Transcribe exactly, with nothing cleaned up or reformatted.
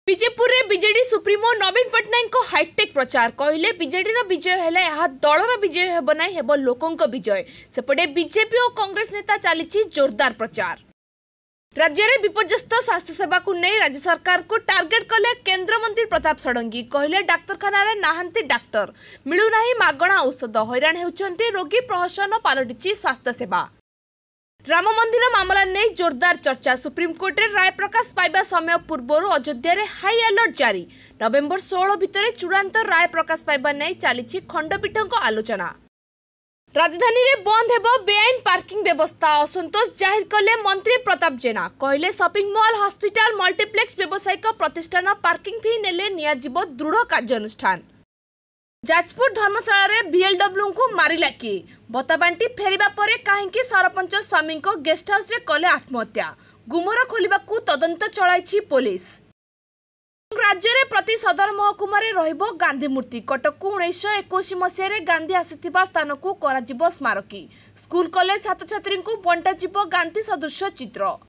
विजयपुर रे BJD supremo नवीन पट्टनायक को hi tech प्रचार कहले बीजेडी रो विजय हेले यह दलर विजय हेब नै हेब लोकंक विजय। सेपटे बीजेपी और कांग्रेस नेता चली जोरदार प्रचार। राज्य में विपर्यस्त स्वास्थ्य सेवा को नहीं राज्य सरकार को टार्गेट कले केंद्र मंत्री प्रताप षडंगी कहले डाक्तरखाना रे नाहंती डाक्टर मिलू नाही मागणा औषध हैरान हेउचंती रोगी प्रहसन पालटिची स्वास्थ्य सेवा। राम मंदिर मामला नहीं जोरदार चर्चा। सुप्रीम कोर्ट रे राय प्रकाश पाइबा समय पूर्व अयोध्या रे हाई अलर्ट जारी। नवेम्बर सोलह भितर चूड़ांत राय प्रकाश पाइबा नहीं चली खंडपीठ आलोचना। राजधानी रे बंद हेबो बेआईन पार्किंग व्यवस्था असंतोष जाहिर कले मंत्री प्रताप जेना कहले शॉपिंग मॉल हॉस्पिटल मल्टीप्लेक्स व्यावसायिक प्रतिष्ठान पार्किंग फी नेले नियाजिबो दृढ़ कार्यानुष्ठान। जाजपुर धर्मशाला रे बीएलडब्ल्यू को मारिला कि बताबांटी फेरिबा परे काहेकि सरपंच स्वामी को गेस्ट हाउस रे कले आत्महत्या गुमर खोलिबाकू तदंत चलाइछि पुलिस। राज्य में प्रति सदर महकुमा रहिबो गांधी मूर्ति। कटक को उन्नीस इक्कीस मसीह गांधी आसीथिबा स्थान को कराजिबो स्मारकी। स्कूल कॉलेज छात्र छात्री को बंटाजिबो गांधी सदृश चित्र।